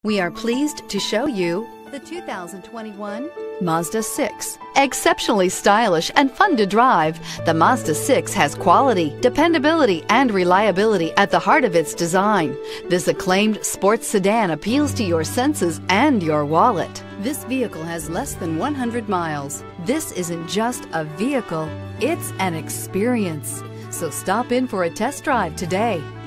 We are pleased to show you the 2021 Mazda 6. Exceptionally stylish and fun to drive, the Mazda 6 has quality, dependability, and reliability at the heart of its design. This acclaimed sports sedan appeals to your senses and your wallet. This vehicle has less than 100 miles. This isn't just a vehicle, it's an experience. So stop in for a test drive today.